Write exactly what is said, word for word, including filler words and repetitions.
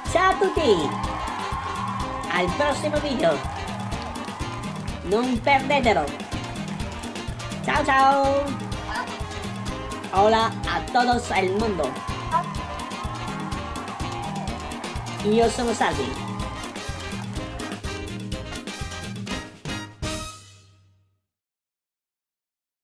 Ciao a tutti, al prossimo video, non perdetelo. Ciao ciao. Hola a todos el mundo. Io sono Salvi.